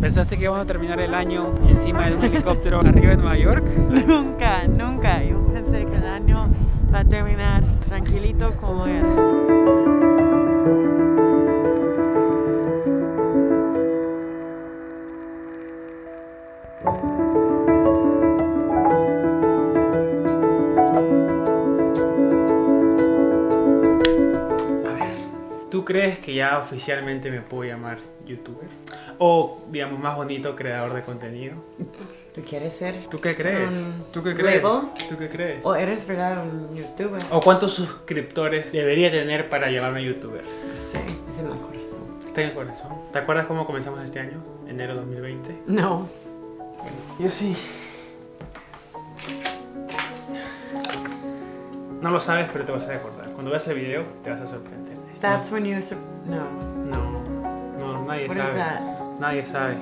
¿Pensaste que íbamos a terminar el año encima de un helicóptero arriba de Nueva York? Nunca, nunca. Yo pensé que el año va a terminar tranquilito como era. ¿Tú crees que ya oficialmente me puedo llamar youtuber? O, digamos, más bonito, creador de contenido. ¿Tú quieres ser? ¿Tú qué crees? ¿Tú qué crees? crees? ¿Tú qué crees? ¿O eres verdad un youtuber? ¿O cuántos suscriptores debería tener para llamarme youtuber? Sí, es en el corazón. Está en el corazón. ¿Te acuerdas cómo comenzamos este año? Enero 2020. No. Bueno, yo sí. No lo sabes, pero te vas a recordar. Cuando veas el video, te vas a sorprender. That's when you... No. No, nadie What sabe. is that? Nadie sabe.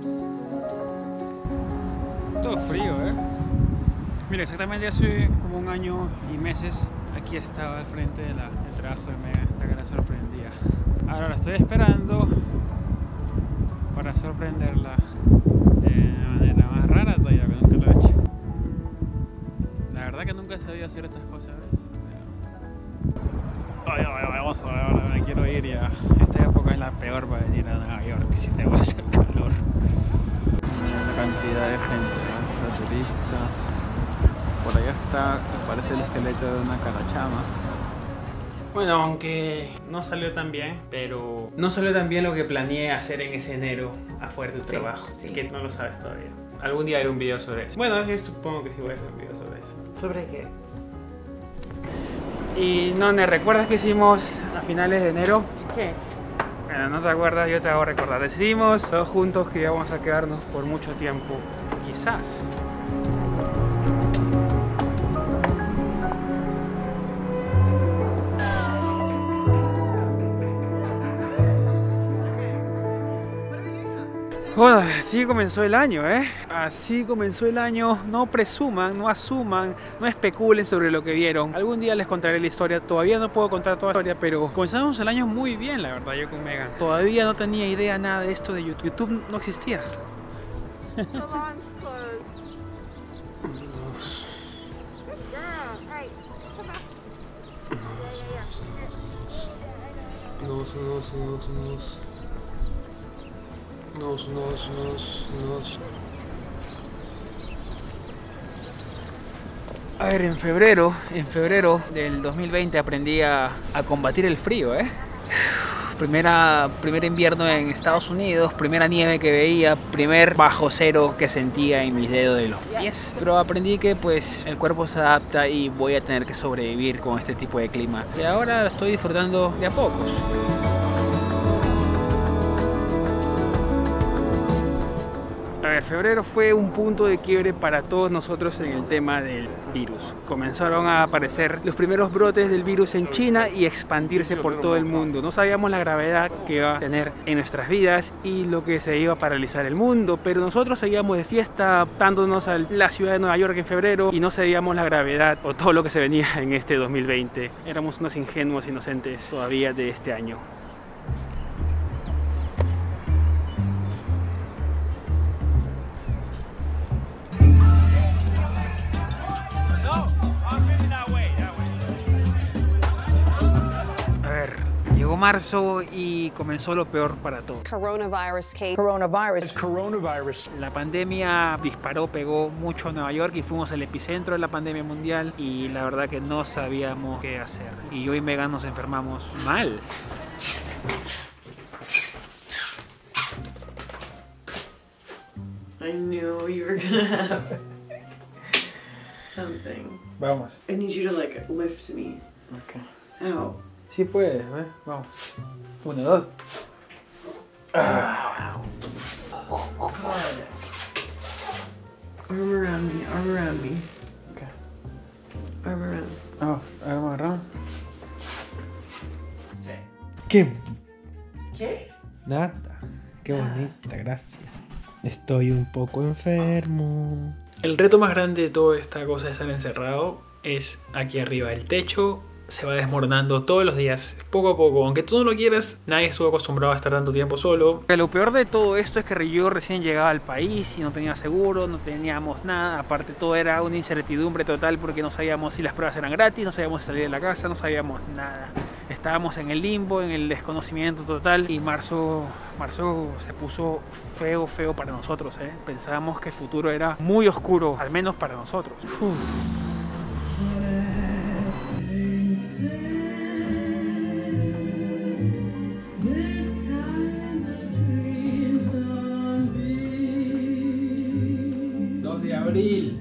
Todo frío, ¿eh? Mira, exactamente hace como un año y meses aquí estaba al frente del trabajo de Megan, esta cara sorprendida. Ahora la estoy esperando para sorprenderla de una manera más rara todavía, que nunca lo he hecho. La verdad que nunca he sabido hacer estas cosas, ¿ves? Ay, vamos a ver, ahora me quiero ir ya. Esta época es la peor para venir a Nueva York si te va a hacer calor. Cantidad de gente, ¿no? Los turistas. Por allá está, parece el esqueleto de una carachama. Bueno, aunque no salió tan bien, pero no salió tan bien lo que planeé hacer en ese enero afuera de tu trabajo. Sí. Que no lo sabes todavía. Algún día haré un video sobre eso. Bueno, yo supongo que sí voy a hacer un video sobre eso. ¿Sobre qué? Y None, ¿recuerdas que hicimos a finales de enero? ¿Qué? Bueno, no se acuerda, yo te hago recordar. Decidimos todos juntos que íbamos a quedarnos por mucho tiempo, quizás. Bueno, así comenzó el año, ¿eh? Así comenzó el año. No presuman, no asuman, no especulen sobre lo que vieron. Algún día les contaré la historia. Todavía no puedo contar toda la historia, pero comenzamos el año muy bien, la verdad, yo con Megan. Todavía no tenía idea nada de esto de YouTube. YouTube no existía. A ver, en febrero del 2020 aprendí a combatir el frío, ¿eh? Primer invierno en Estados Unidos, primera nieve que veía, primer bajo cero que sentía en mis dedos de los pies. Pero aprendí que pues el cuerpo se adapta y voy a tener que sobrevivir con este tipo de clima. Y ahora lo estoy disfrutando de a pocos. A ver, febrero fue un punto de quiebre para todos nosotros en el tema del virus. Comenzaron a aparecer los primeros brotes del virus en China y expandirse por todo el mundo. No sabíamos la gravedad que iba a tener en nuestras vidas y lo que se iba a paralizar el mundo, pero nosotros seguíamos de fiesta, adaptándonos a la ciudad de Nueva York en febrero y no sabíamos la gravedad o todo lo que se venía en este 2020. Éramos unos ingenuos inocentes todavía de este año. Llegó marzo y comenzó lo peor para todos. Coronavirus. La pandemia disparó, pegó mucho a Nueva York y fuimos el epicentro de la pandemia mundial y la verdad que no sabíamos qué hacer. Y yo y Megan nos enfermamos mal. I knew you were gonna have something. Vamos. I need you to like lift me. Okay. Ow. Sí puedes, ¿eh? Vamos. 1, 2. God. Arm around me, arm around me. Okay. Arm around. Oh, arm around. ¿Qué? ¿Qué? Nada. Qué bonita, gracias. Estoy un poco enfermo. El reto más grande de toda esta cosa de estar encerrado es aquí arriba. El techo se va desmoronando todos los días, poco a poco. Aunque tú no lo quieras, nadie estuvo acostumbrado a estar tanto tiempo solo. Lo peor de todo esto es que yo recién llegaba al país y no tenía seguro, no teníamos nada. Aparte todo era una incertidumbre total porque no sabíamos si las pruebas eran gratis, no sabíamos si salir de la casa, no sabíamos nada. Estábamos en el limbo, en el desconocimiento total, y marzo se puso feo para nosotros, ¿eh? Pensábamos que el futuro era muy oscuro, al menos para nosotros. Uf. De abril.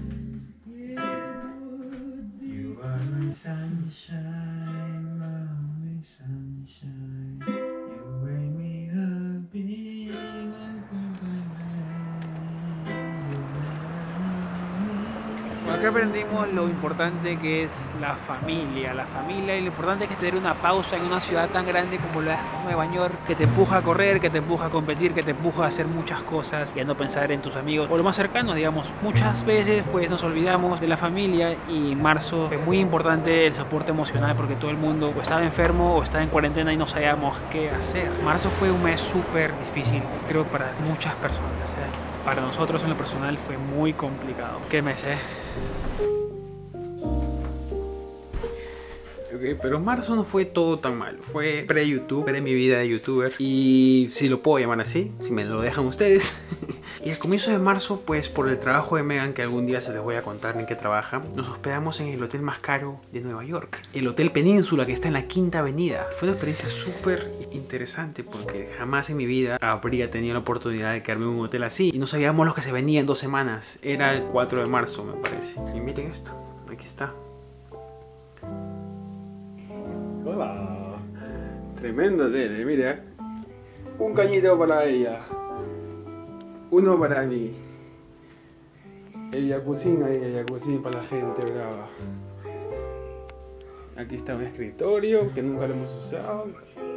You are my sunshine, my sunshine. You wake me up in acá aprendimos lo importante que es la familia y lo importante que es tener una pausa en una ciudad tan grande como la Nueva York, que te empuja a correr, que te empuja a competir, que te empuja a hacer muchas cosas y a no pensar en tus amigos o lo más cercano, digamos. Muchas veces pues nos olvidamos de la familia, y marzo fue muy importante el soporte emocional porque todo el mundo o estaba enfermo o estaba en cuarentena y no sabíamos qué hacer. Marzo fue un mes súper difícil, creo, para muchas personas, ¿eh? Para nosotros en lo personal fue muy complicado. ¿Qué mes, Ok, pero marzo no fue todo tan mal. Fue pre-YouTube, mi vida de youtuber. Y si lo puedo llamar así, si me lo dejan ustedes. Y al comienzo de marzo, pues por el trabajo de Megan, que algún día se les voy a contar en qué trabaja, nos hospedamos en el hotel más caro de Nueva York, el Hotel Península, que está en la Quinta Avenida. Fue una experiencia súper interesante porque jamás en mi vida habría tenido la oportunidad de quedarme en un hotel así. Y no sabíamos lo que se venía en 2 semanas. Era el 4 de marzo, me parece. Y miren esto, aquí está. Hola. Tremendo tele, mira. Un cañito para ella. Uno para mí. El jacuzzi ahí, el jacuzzi para la gente brava. Aquí está un escritorio que nunca lo hemos usado.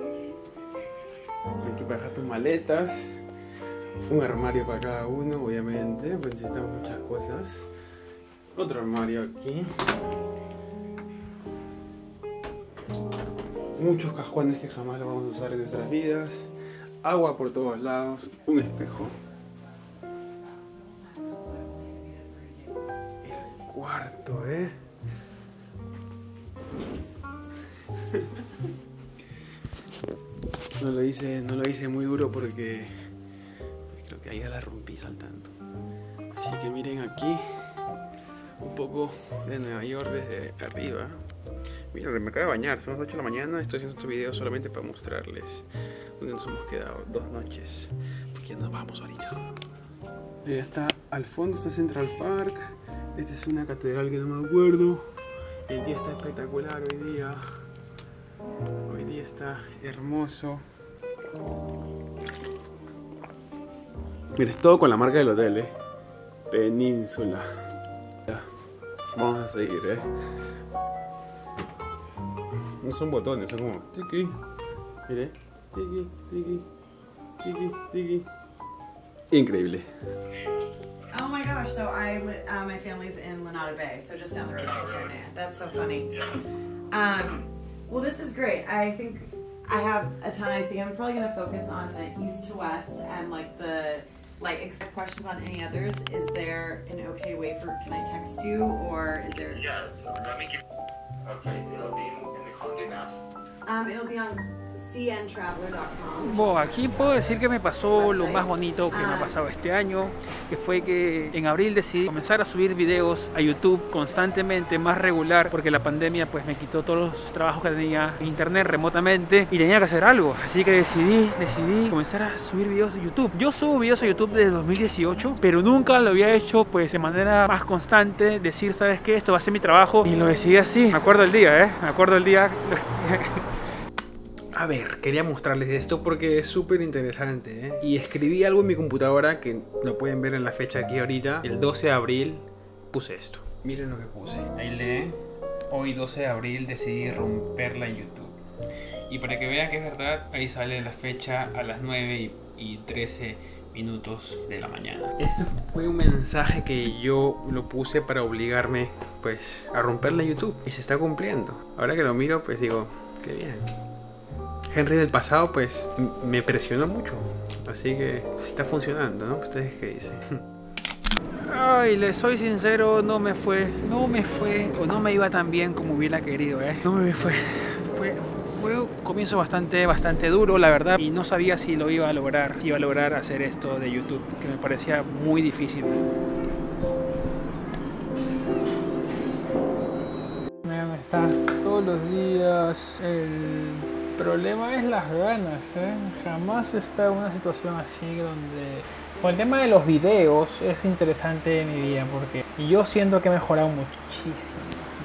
Aquí para dejar tus maletas. Un armario para cada uno, obviamente, pues necesitamos muchas cosas. Otro armario aquí. Muchos cajones que jamás lo vamos a usar en nuestras vidas. Agua por todos lados. Un espejo. El cuarto, No lo hice muy duro porque creo que ahí ya la rompí saltando. Así que miren aquí un poco de Nueva York desde arriba. Miren, me acabo de bañar, son las 8 de la mañana. Estoy haciendo este video solamente para mostrarles dónde nos hemos quedado 2 noches, porque ya nos vamos ahorita. Ya está, al fondo está Central Park. Esta es una catedral que no me acuerdo. El día está espectacular hoy día. Hoy día está hermoso. Mira, es todo con la marca del hotel, Península. Ya. Vamos a seguir, No son botones, son como tiki. Mire, tiki, tiki, tiki, tiki. Increíble. Oh my gosh, so my family's in Lenado Bay, so just down the road from Terranea. That's so funny. Well, this is great. I think I have a ton. I think I'm probably going to focus on the east to west and expect questions on any others. Is there an okay way for, can I text you, or is there? Yeah, let me give. Okay, it'll be in the Condé Nast. It'll be on cntraveler.com. Bueno, aquí puedo decir que me pasó lo más bonito que me ha pasado este año, que fue que en abril decidí comenzar a subir videos a YouTube constantemente, más regular, porque la pandemia pues me quitó todos los trabajos que tenía en internet remotamente y tenía que hacer algo, así que decidí comenzar a subir videos a YouTube. Yo subo videos a YouTube desde 2018, pero nunca lo había hecho pues de manera más constante, decir, ¿sabes qué? Esto va a ser mi trabajo, y lo decidí así. Me acuerdo el día, me acuerdo el día. A ver, quería mostrarles esto porque es súper interesante, Y escribí algo en mi computadora que lo pueden ver en la fecha aquí ahorita. El 12 de abril puse esto. Miren lo que puse. Ahí lee. Hoy 12 de abril decidí romperla en YouTube. Y para que vean que es verdad, ahí sale la fecha a las 9:13 minutos de la mañana. Esto fue un mensaje que yo lo puse para obligarme pues a romperle a YouTube y se está cumpliendo. Ahora que lo miro pues digo, qué bien. Henry del pasado pues me presionó mucho, así que está funcionando, ¿no? ¿Ustedes qué dicen? Ay, les soy sincero, no me fue o no me iba tan bien como hubiera querido, no me fue un comienzo bastante duro, la verdad, y no sabía si lo iba a lograr hacer esto de YouTube, que me parecía muy difícil. Miren, está todos los días. El problema es las ganas, Jamás he estado en una situación así donde... Con el tema de los videos es interesante en mi vida porque yo siento que he mejorado muchísimo.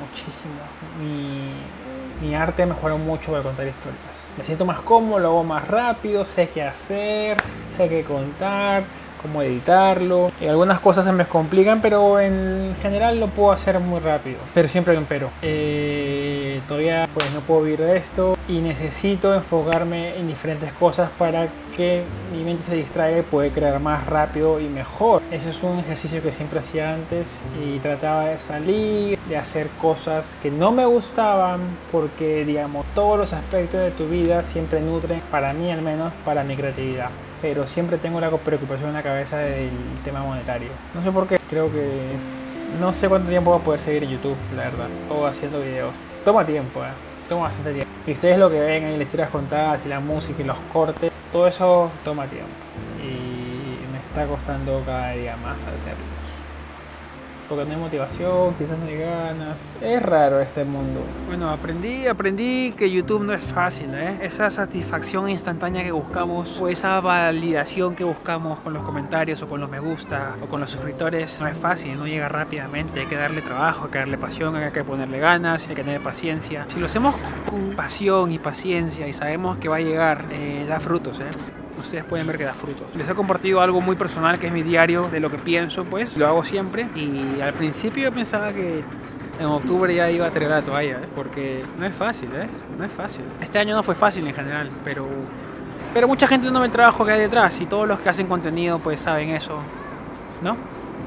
Mi arte ha mejorado mucho para contar historias. Me siento más cómodo, lo hago más rápido, sé qué hacer, sé qué contar, cómo editarlo. Algunas cosas se me complican, pero en general lo puedo hacer muy rápido. Pero siempre hay un pero. Todavía pues no puedo vivir de esto y necesito enfocarme en diferentes cosas para que mi mente se distraiga y pueda crear más rápido y mejor. Ese es un ejercicio que siempre hacía antes y trataba de salir, de hacer cosas que no me gustaban porque, digamos, todos los aspectos de tu vida siempre nutren, para mí al menos, para mi creatividad. Pero siempre tengo la preocupación en la cabeza del tema monetario. No sé por qué, creo que no sé cuánto tiempo voy a poder seguir en YouTube, la verdad, o haciendo videos. Toma tiempo, toma bastante tiempo. Y ustedes lo que ven ahí, las historias contadas y la música y los cortes, todo eso toma tiempo. Y me está costando cada día más hacerlos. Porque no hay motivación, quizás no hay ganas. Es raro este mundo. Bueno, aprendí que YouTube no es fácil, Esa satisfacción instantánea que buscamos o esa validación que buscamos con los comentarios o con los me gusta o con los suscriptores no es fácil, no llega rápidamente. Hay que darle trabajo, hay que darle pasión, hay que ponerle ganas, hay que tener paciencia. Si lo hacemos con pasión y paciencia y sabemos que va a llegar, da frutos, Ustedes pueden ver que da frutos. Les he compartido algo muy personal que es mi diario de lo que pienso, pues lo hago siempre. Y al principio yo pensaba que en octubre ya iba a tirar la toalla, porque no es fácil, no es fácil. Este año no fue fácil en general, pero mucha gente no ve el trabajo que hay detrás y todos los que hacen contenido pues saben eso, ¿no?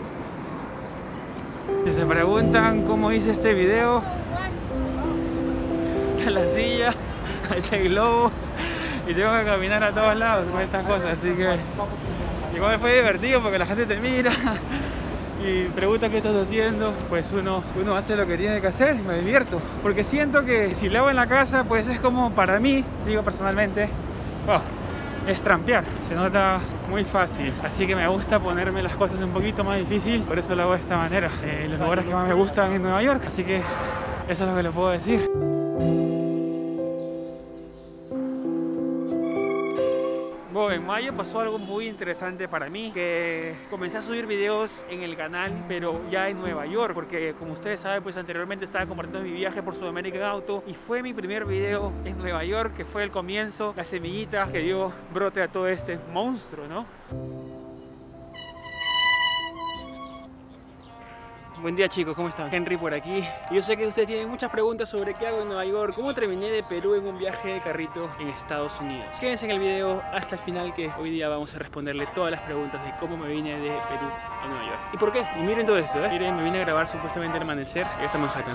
Si se preguntan cómo hice este video, la silla, este globo. Y tengo que caminar a todos lados con estas cosas, así que igual fue divertido porque la gente te mira y pregunta qué estás haciendo. Pues uno hace lo que tiene que hacer y me divierto, porque siento que si lo hago en la casa pues es como, para mí, digo personalmente, es trampear, se nota muy fácil, así que me gusta ponerme las cosas un poquito más difícil, por eso lo hago de esta manera. Los lugares que más me gustan en Nueva York, así que eso es lo que les puedo decir. Bueno, en mayo pasó algo muy interesante para mí, que comencé a subir videos en el canal, pero ya en Nueva York, porque como ustedes saben, pues anteriormente estaba compartiendo mi viaje por Sudamérica en auto y fue mi primer video en Nueva York, que fue el comienzo, la semillita que dio brote a todo este monstruo, ¿no? Buen día chicos, ¿cómo están? Henry por aquí. Yo sé que ustedes tienen muchas preguntas sobre qué hago en Nueva York, cómo terminé de Perú en un viaje de carrito en Estados Unidos. Quédense en el video hasta el final, que hoy día vamos a responderle todas las preguntas de cómo me vine de Perú a Nueva York. ¿Y por qué? Y miren todo esto, Miren, me vine a grabar supuestamente el amanecer. Ahí está Manhattan.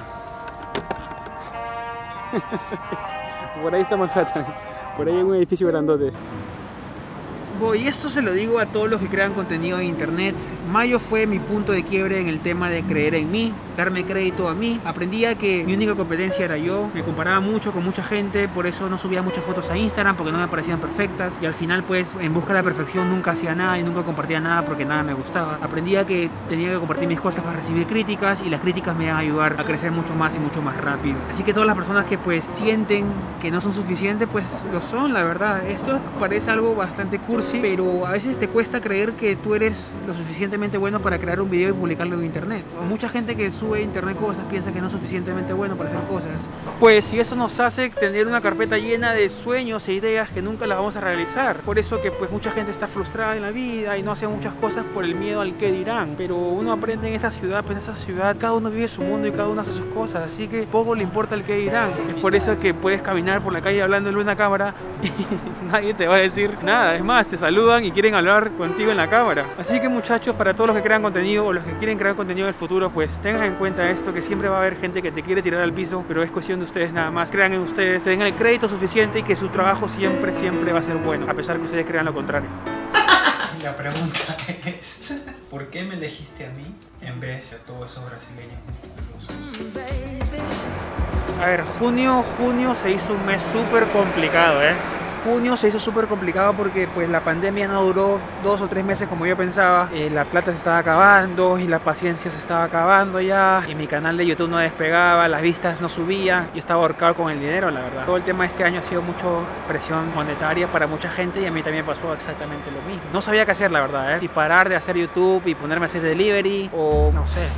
Por ahí está Manhattan. Por ahí hay un edificio grandote. Y esto se lo digo a todos los que crean contenido en internet. Mayo fue mi punto de quiebre en el tema de creer en mí, darme crédito a mí. Aprendí a que mi única competencia era yo. Me comparaba mucho con mucha gente, por eso no subía muchas fotos a Instagram, porque no me parecían perfectas. Y al final pues en busca de la perfección nunca hacía nada y nunca compartía nada porque nada me gustaba. Aprendí a que tenía que compartir mis cosas para recibir críticas, y las críticas me van a ayudar a crecer mucho más y mucho más rápido. Así que todas las personas que pues sienten que no son suficientes, pues lo son, la verdad. Esto parece algo bastante cursi, pero a veces te cuesta creer que tú eres lo suficientemente bueno para crear un video y publicarlo en internet. Mucha gente que sube a internet cosas piensa que no es suficientemente bueno para hacer cosas. Pues si eso nos hace tener una carpeta llena de sueños e ideas que nunca las vamos a realizar. Por eso que pues mucha gente está frustrada en la vida y no hace muchas cosas por el miedo al qué dirán. Pero uno aprende en esta ciudad, pues en esta ciudad cada uno vive su mundo y cada uno hace sus cosas, así que poco le importa el qué dirán. Es por eso que puedes caminar por la calle hablándole a una cámara y nadie te va a decir nada. Es más, te saludan y quieren hablar contigo en la cámara. Así que muchachos, para todos los que crean contenido o los que quieren crear contenido en el futuro, pues tengan en cuenta esto, que siempre va a haber gente que te quiere tirar al piso, pero es cuestión de ustedes nada más. Crean en ustedes, den el crédito suficiente y que su trabajo siempre va a ser bueno, a pesar que ustedes crean lo contrario. La pregunta es, ¿por qué me elegiste a mí en vez de todos esos brasileños? A ver, junio se hizo un mes súper complicado, Junio se hizo súper complicado porque pues la pandemia no duró 2 o 3 meses como yo pensaba. La plata se estaba acabando y la paciencia se estaba acabando ya. Y mi canal de YouTube no despegaba, las vistas no subían. Yo estaba ahorcado con el dinero, la verdad. Todo el tema de este año ha sido mucho presión monetaria para mucha gente y a mí también pasó exactamente lo mismo. No sabía qué hacer, la verdad, Y parar de hacer YouTube y ponerme a hacer delivery o no sé.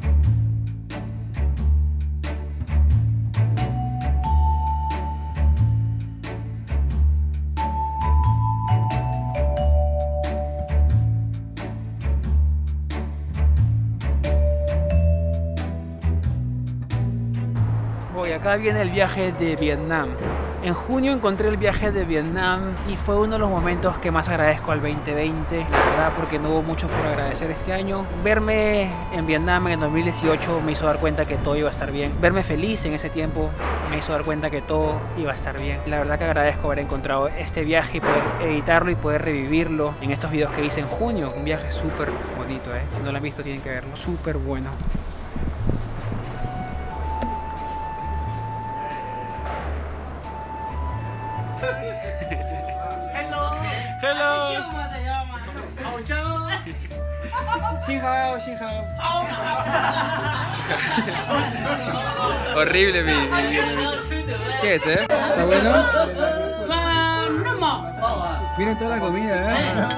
Y acá viene el viaje de Vietnam. En junio encontré el viaje de Vietnam y fue uno de los momentos que más agradezco al 2020, la verdad, porque no hubo mucho por agradecer este año. Verme en Vietnam en el 2018 me hizo dar cuenta que todo iba a estar bien. Verme feliz en ese tiempo me hizo dar cuenta que todo iba a estar bien. La verdad que agradezco haber encontrado este viaje y poder editarlo y poder revivirlo en estos videos que hice en junio. Un viaje súper bonito, Si no lo han visto tienen que verlo. Súper bueno. Hello. Horrible mi ¿Qué es, ¿Está bueno? Viene toda la comida,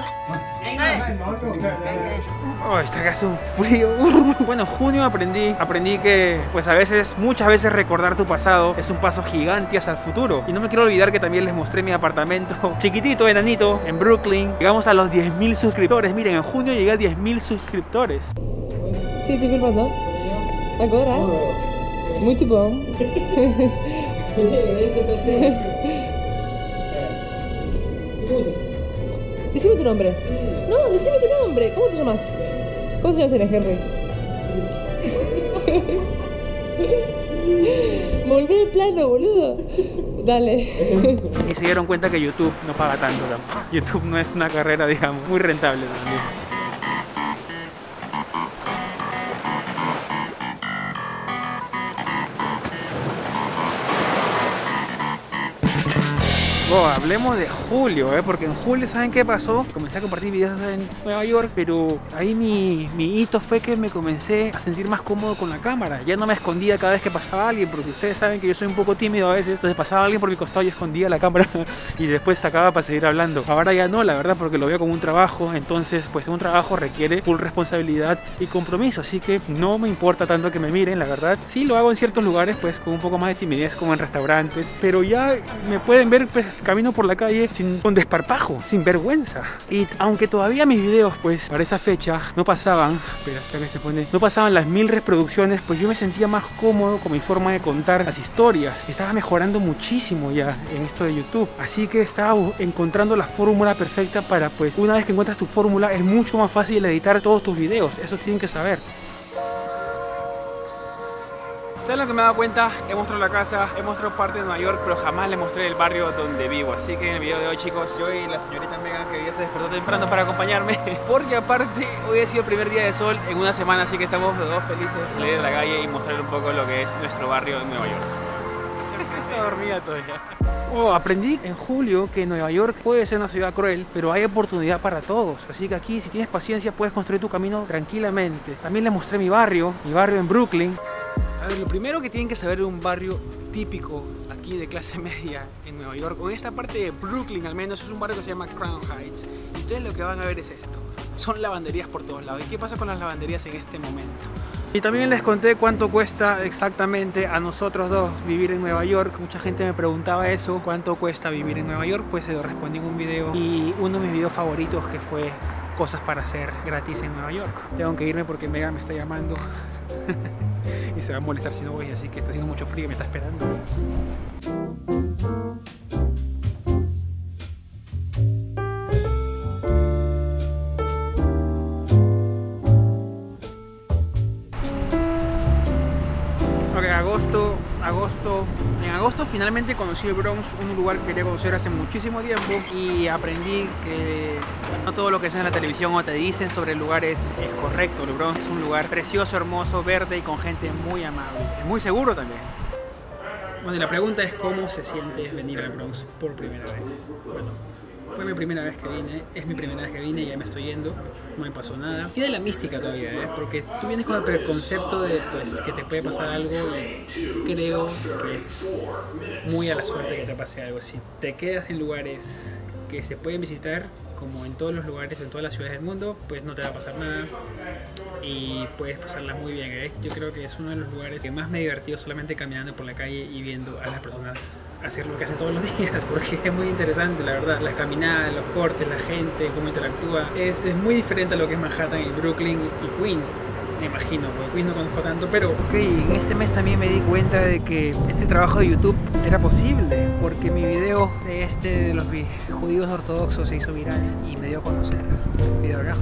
Oh, está que hace un frío. Bueno, junio aprendí que pues muchas veces recordar tu pasado es un paso gigante hacia el futuro. Y no me quiero olvidar que también les mostré mi apartamento chiquitito, enanito, en Brooklyn. Llegamos a los 10.000 suscriptores. Miren, en junio llegué a 10.000 suscriptores. Sí, estoy filmando. Agora? Muito bom. Decime tu nombre. No, decime tu nombre. ¿Cómo te llamas? ¿Cuántos años tienes, Henry? Volví al plano, boludo. Dale. Y se dieron cuenta que YouTube no paga tanto tampoco. YouTube no es una carrera, digamos, muy rentable también. Hablemos de julio, porque en julio, ¿saben qué pasó? Comencé a compartir videos en Nueva York, pero ahí mi hito fue que me comencé a sentir más cómodo con la cámara. Ya no me escondía cada vez que pasaba alguien, porque ustedes saben que yo soy un poco tímido a veces. Entonces pasaba alguien por mi costado y escondía la cámara y después sacaba para seguir hablando. Ahora ya no, la verdad, porque lo veo como un trabajo. Entonces, pues un trabajo requiere full responsabilidad y compromiso. Así que no me importa tanto que me miren, la verdad. Sí lo hago en ciertos lugares, pues con un poco más de timidez, como en restaurantes. Pero ya me pueden ver, pues, camino por la calle con desparpajo, sin vergüenza. Y aunque todavía mis videos, pues para esa fecha no pasaban, pero hasta que se pone, no pasaban las 1000 reproducciones, pues yo me sentía más cómodo con mi forma de contar las historias. Estaba mejorando muchísimo ya en esto de YouTube. Así que estaba encontrando la fórmula perfecta para, pues, una vez que encuentras tu fórmula, es mucho más fácil editar todos tus videos. Eso tienen que saber. ¿Saben lo que me he dado cuenta? He mostrado la casa, he mostrado parte de Nueva York, pero jamás les mostré el barrio donde vivo. Así que en el video de hoy, chicos, yo y la señorita Megan, que ya se despertó temprano para acompañarme, porque aparte hoy ha sido el primer día de sol en una semana, así que estamos los dos felices de salir a la calle y mostrar un poco lo que es nuestro barrio en Nueva York. Está dormida todavía. Aprendí en julio que Nueva York puede ser una ciudad cruel, pero hay oportunidad para todos. Así que aquí, si tienes paciencia, puedes construir tu camino tranquilamente. También les mostré mi barrio en Brooklyn. A ver, lo primero que tienen que saber de un barrio típico aquí de clase media en Nueva York, o en esta parte de Brooklyn al menos, es un barrio que se llama Crown Heights. Y ustedes lo que van a ver es esto. Son lavanderías por todos lados. ¿Y qué pasa con las lavanderías en este momento? Y también les conté cuánto cuesta exactamente a nosotros dos vivir en Nueva York. Mucha gente me preguntaba eso, cuánto cuesta vivir en Nueva York. Pues se lo respondí en un video, y uno de mis videos favoritos, que fue cosas para hacer gratis en Nueva York. Tengo que irme porque Megan me está llamando y se va a molestar si no voy, así que está haciendo mucho frío y me está esperando. En agosto finalmente conocí el Bronx, un lugar que quería conocer hace muchísimo tiempo, y aprendí que no todo lo que es en la televisión o te dicen sobre el lugar es correcto. El Bronx es un lugar precioso, hermoso, verde y con gente muy amable. Es muy seguro también. Bueno, y la pregunta es cómo se siente venir al Bronx por primera vez. Bueno, fue mi primera vez que vine, es mi primera vez que vine y ya me estoy yendo, no me pasó nada. Tiene la mística todavía, porque tú vienes con el preconcepto de pues, que te puede pasar algo, y creo que es muy a la suerte que te pase algo. Si te quedas en lugares que se pueden visitar, como en todos los lugares, en todas las ciudades del mundo, pues no te va a pasar nada y puedes pasarla muy bien, Yo creo que es uno de los lugares que más me he divertido solamente caminando por la calle y viendo a las personas hacer lo que hacen todos los días, porque es muy interesante, la verdad. Las caminadas, los cortes, la gente, cómo interactúa, es muy diferente a lo que es Manhattan y Brooklyn y Queens. Me imagino, porque Queens no conozco tanto, pero en este mes también me di cuenta de que este trabajo de YouTube era posible, porque mi video de los judíos ortodoxos se hizo viral y me dio a conocer. Video acá.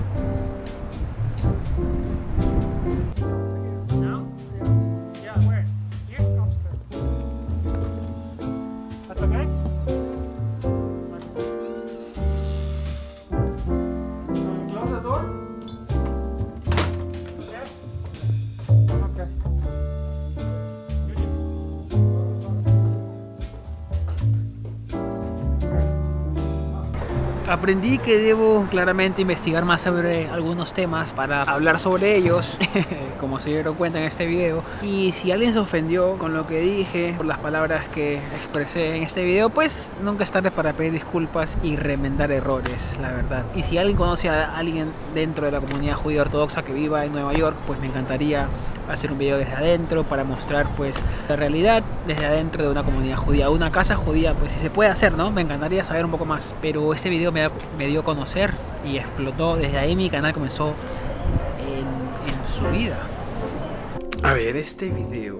Aprendí que debo claramente investigar más sobre algunos temas para hablar sobre ellos, como se dieron cuenta en este video. Y si alguien se ofendió con lo que dije, por las palabras que expresé en este video, pues nunca es tarde para pedir disculpas y remendar errores, la verdad. Y si alguien conoce a alguien dentro de la comunidad judía ortodoxa que viva en Nueva York, pues me encantaría hacer un video desde adentro para mostrar pues la realidad desde adentro de una comunidad judía, una casa judía, pues si se puede hacer, ¿no? Me encantaría saber un poco más, pero este video me dio a conocer y explotó. Desde ahí mi canal comenzó en su vida. A ver, este video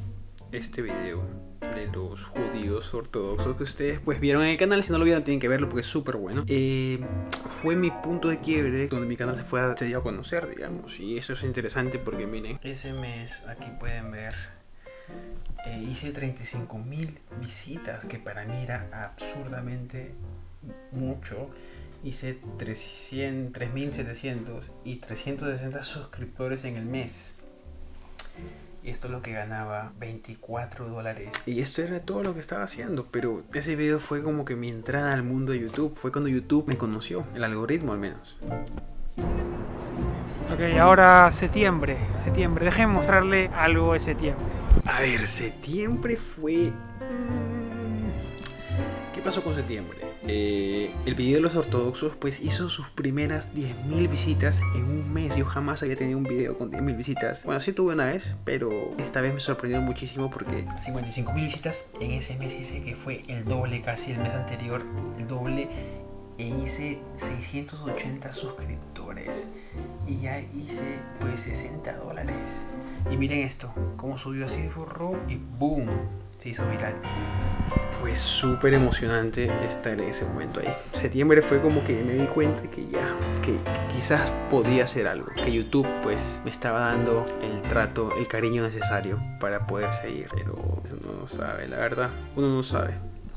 de los judíos ortodoxos que ustedes pues vieron en el canal, si no lo vieron tienen que verlo porque es súper bueno. Fue mi punto de quiebre donde mi canal se dio a conocer, digamos, y eso es interesante porque miren, ese mes aquí pueden ver hice 35.000 visitas, que para mí era absurdamente mucho. Hice 3.700 y 360 suscriptores en el mes. Y esto es lo que ganaba, $24. Y esto era todo lo que estaba haciendo. Pero ese video fue como que mi entrada al mundo de YouTube. Fue cuando YouTube me conoció, el algoritmo al menos. Ok, ahora septiembre. Déjenme mostrarle algo de septiembre. A ver, septiembre fue... ¿Qué pasó con septiembre? El video de los ortodoxos pues hizo sus primeras 10.000 visitas en un mes. Yo jamás había tenido un video con 10.000 visitas. Bueno, sí tuve una vez, pero esta vez me sorprendió muchísimo porque 55.000 visitas en ese mes. Hice que fue el doble, casi el mes anterior, el doble. E hice 680 suscriptores y ya hice pues $60. Y miren esto, cómo subió así, borró y boom, se hizo viral. Fue súper emocionante estar en ese momento ahí. Septiembre fue como que me di cuenta que quizás podía hacer algo, que YouTube pues me estaba dando el trato, el cariño necesario para poder seguir. Pero eso uno no sabe, la verdad, uno no sabe.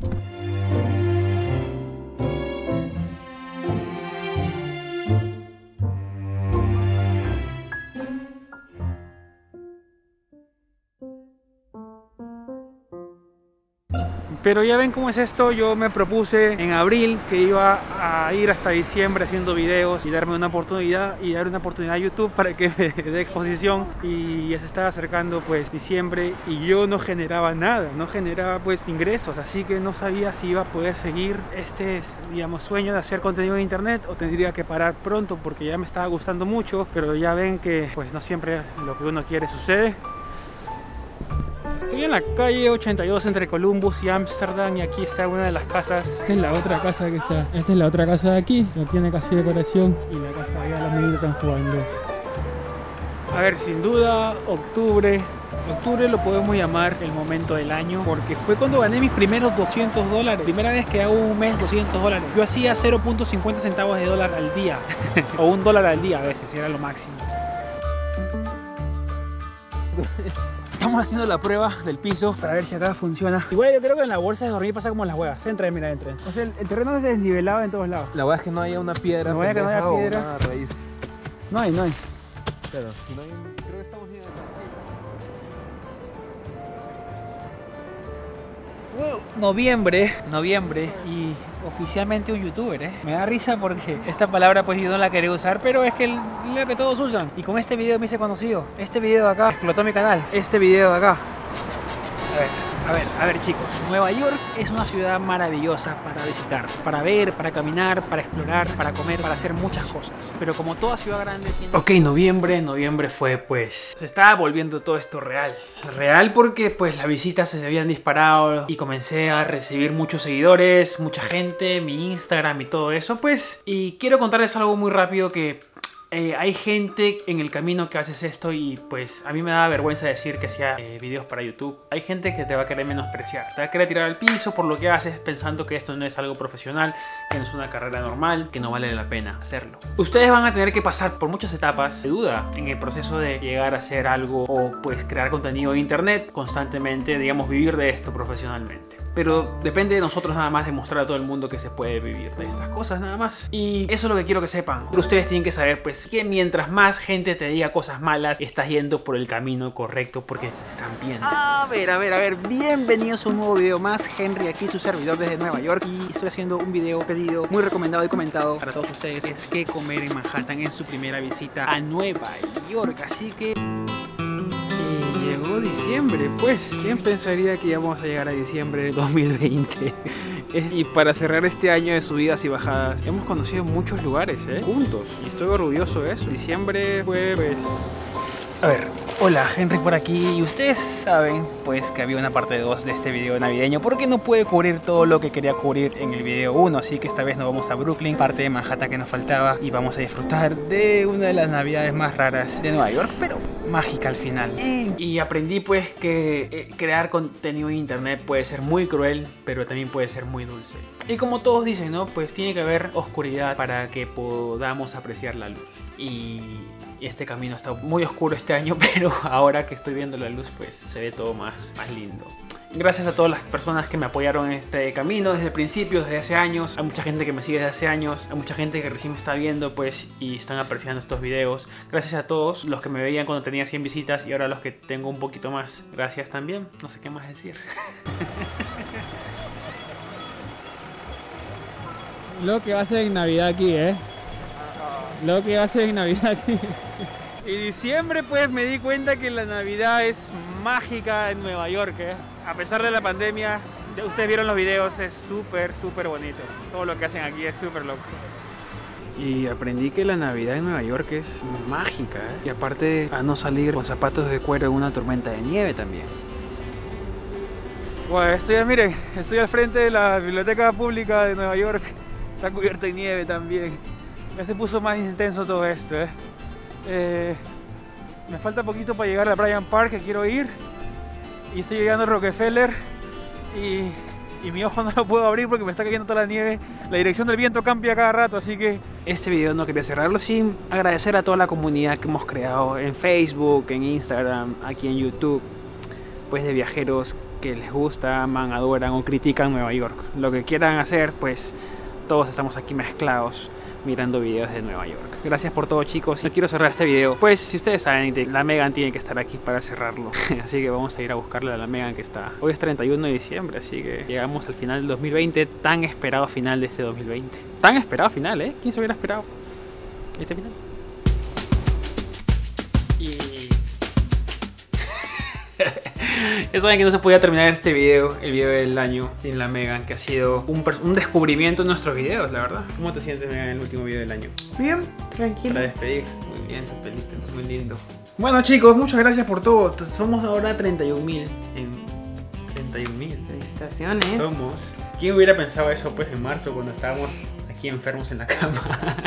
Pero ya ven cómo es esto. Yo me propuse en abril que iba a ir hasta diciembre haciendo videos y darme una oportunidad y dar una oportunidad a YouTube para que me dé exposición, y ya se estaba acercando pues diciembre y yo no generaba nada, no generaba pues ingresos, así que no sabía si iba a poder seguir este, digamos, sueño de hacer contenido en internet o tendría que parar pronto porque ya me estaba gustando mucho. Pero ya ven que pues no siempre lo que uno quiere sucede. Estoy en la calle 82 entre Columbus y Amsterdam y aquí está una de las casas. Esta es la otra casa que está. Esta es la otra casa de aquí. No tiene casi decoración y la casa allá los niños están jugando. A ver, sin duda, octubre lo podemos llamar el momento del año porque fue cuando gané mis primeros $200. Primera vez que hago un mes $200. Yo hacía 0.50 centavos de dólar al día o $1 al día a veces, era lo máximo. Estamos haciendo la prueba del piso para ver si acá funciona. Igual yo creo que en la bolsa de dormir pasa como en las huevas. Entren, mira, entren. O sea, el terreno es desnivelado en todos lados. La hueá es que no haya una piedra. La hueá es que no haya piedra. Una raíz. No hay. Claro, no hay, creo que estamos bien. Noviembre y oficialmente un youtuber, ¿eh? Me da risa porque esta palabra pues yo no la quería usar, pero es que es lo que todos usan. Y con este video me hice conocido. Este video de acá explotó mi canal. Este video de acá. A ver chicos, Nueva York es una ciudad maravillosa para visitar, para ver, para caminar, para explorar, para comer, para hacer muchas cosas. Pero como toda ciudad grande tiene... Ok, noviembre fue pues... Se estaba volviendo todo esto real. Real porque pues las visitas se habían disparado y comencé a recibir muchos seguidores, mucha gente, mi Instagram y todo eso pues. Y quiero contarles algo muy rápido que... hay gente en el camino que haces esto y pues a mí me da vergüenza decir que hacía videos para YouTube. Hay gente que te va a querer menospreciar, te va a querer tirar al piso por lo que haces pensando que esto no es algo profesional, que no es una carrera normal, que no vale la pena hacerlo. Ustedes van a tener que pasar por muchas etapas de duda en el proceso de llegar a hacer algo o pues crear contenido en internet constantemente, digamos vivir de esto profesionalmente. Pero depende de nosotros nada más demostrar a todo el mundo que se puede vivir de estas cosas nada más. Y eso es lo que quiero que sepan. Pero ustedes tienen que saber pues que mientras más gente te diga cosas malas, estás yendo por el camino correcto porque te están viendo. A ver, bienvenidos a un nuevo video más. Henry aquí, su servidor desde Nueva York. Y estoy haciendo un video pedido muy recomendado y comentado para todos ustedes. Es qué comer en Manhattan en su primera visita a Nueva York. Así que... llegó diciembre, pues. ¿Quién pensaría que íbamos a llegar a diciembre de 2020? Y para cerrar este año de subidas y bajadas, hemos conocido muchos lugares, juntos. Y estoy orgulloso de eso. Diciembre fue, pues... A ver, hola, Henry por aquí. Y ustedes saben, pues, que había una parte 2 de este video navideño porque no pude cubrir todo lo que quería cubrir en el video 1. Así que esta vez nos vamos a Brooklyn, parte de Manhattan que nos faltaba. Y vamos a disfrutar de una de las navidades más raras de Nueva York, pero mágica al final. Y aprendí pues que crear contenido en internet puede ser muy cruel, pero también puede ser muy dulce. Y como todos dicen, ¿no? Pues tiene que haber oscuridad para que podamos apreciar la luz. Y este camino está muy oscuro este año, pero ahora que estoy viendo la luz pues se ve todo más lindo. Gracias a todas las personas que me apoyaron en este camino desde el principio, desde hace años. Hay mucha gente que me sigue desde hace años. Hay mucha gente que recién me está viendo pues y están apreciando estos videos. Gracias a todos los que me veían cuando tenía 100 visitas y ahora los que tengo un poquito más. Gracias también. No sé qué más decir. Lo que va a ser en Navidad aquí, Lo que va a ser en Navidad aquí. Y diciembre pues me di cuenta que la Navidad es mágica en Nueva York, A pesar de la pandemia, ustedes vieron los videos, es súper bonito. Todo lo que hacen aquí es súper loco. Y aprendí que la Navidad en Nueva York es mágica, Y aparte a no salir con zapatos de cuero en una tormenta de nieve también. Bueno, miren, estoy al frente de la Biblioteca Pública de Nueva York. Está cubierta de nieve también. Ya se puso más intenso todo esto, Me falta poquito para llegar a Bryant Park, que quiero ir. Y estoy llegando a Rockefeller y mi ojo no lo puedo abrir porque me está cayendo toda la nieve. La dirección del viento cambia cada rato, así que... Este video no quería cerrarlo sin agradecer a toda la comunidad que hemos creado en Facebook, en Instagram, aquí en YouTube. Pues de viajeros que les gusta, aman, adoran o critican Nueva York. Lo que quieran hacer, pues todos estamos aquí mezclados mirando videos de Nueva York. Gracias por todo, chicos. No quiero cerrar este video, pues si ustedes saben, la Megan tiene que estar aquí para cerrarlo. Así que vamos a ir a buscarle a la Megan que está. Hoy es 31 de diciembre, así que llegamos al final del 2020. Tan esperado final de este 2020. Tan esperado final, ¿Quién se hubiera esperado este final? Y... ya saben que no se podía terminar este video, el video del año, sin la Megan, que ha sido un descubrimiento en nuestros videos, la verdad. ¿Cómo te sientes, Megan, en el último video del año? Bien, tranquilo. Para despedir, muy bien, su pelito, es muy lindo. Bueno, chicos, muchas gracias por todo. Somos ahora 31.000 en 31.000. Felicitaciones. Somos. ¿Quién hubiera pensado eso pues en marzo cuando estábamos aquí enfermos en la cama?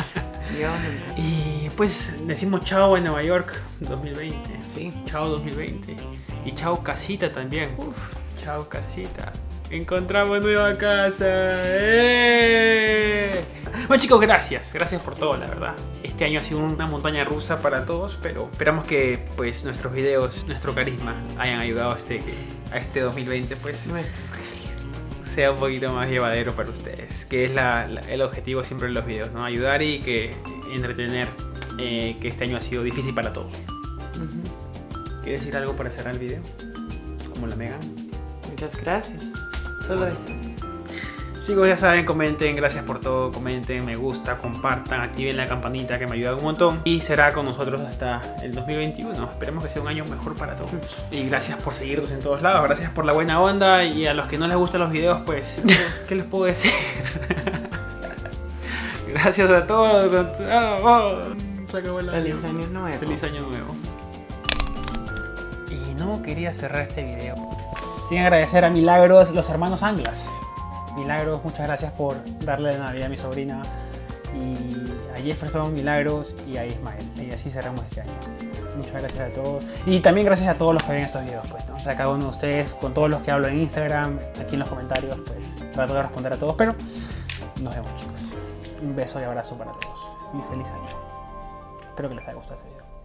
Y pues decimos chao a Nueva York 2020. Sí. Chao 2020. Y chao casita también. Chao casita. Encontramos nueva casa. ¡Eh! Bueno chicos, gracias por todo, la verdad. Este año ha sido una montaña rusa para todos, pero esperamos que pues nuestros videos, nuestro carisma hayan ayudado a este 2020 pues sea un poquito más llevadero para ustedes, que es el objetivo siempre de los videos, ¿no? Ayudar y que entretener, que este año ha sido difícil para todos. ¿Quieres decir algo para cerrar el video? Como la Megan. Muchas gracias. Solo eso. Chicos, ya saben, comenten, gracias por todo, comenten, me gusta, compartan, activen la campanita que me ayuda un montón. Y será con nosotros hasta el 2021. Esperemos que sea un año mejor para todos. Y gracias por seguirnos en todos lados, gracias por la buena onda. Y a los que no les gustan los videos, pues, ¿qué les puedo decir? Gracias a todos. Se acabó el año. Feliz año nuevo. Feliz año nuevo. Y no quería cerrar este video sin agradecer a Milagros, los hermanos Anglas. Milagros, muchas gracias por darle la Navidad a mi sobrina, y a Jefferson, Milagros y a Ismael. Y así cerramos este año. Muchas gracias a todos. Y también gracias a todos los que ven estos videos, pues, ¿no? O sea, cada uno de ustedes, con todos los que hablo en Instagram, aquí en los comentarios, pues trato de responder a todos. Pero nos vemos, chicos. Un beso y abrazo para todos. Y feliz año. Espero que les haya gustado este video.